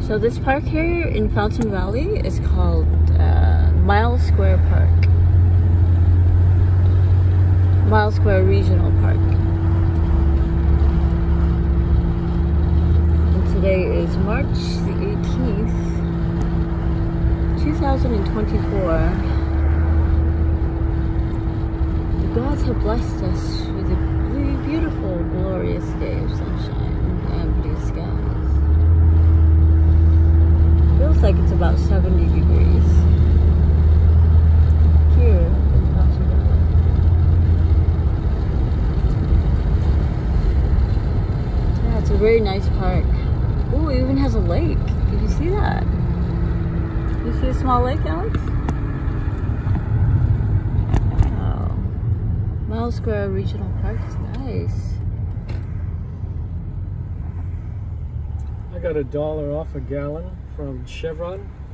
So this park here in Fountain Valley is called Miles Square Park. Miles Square Regional Park. And today is March the 18th, 2024. The gods have blessed us with a really beautiful, glorious day of sunshine and blue skies. Feels like it's about 70 degrees here in Fountain Valley. Yeah, it's a very nice park. Ooh, it even has a lake. Did you see that? You see a small lake, Alex? Wow. Miles Square Regional Park is nice. I got $1 off a gallon from Chevron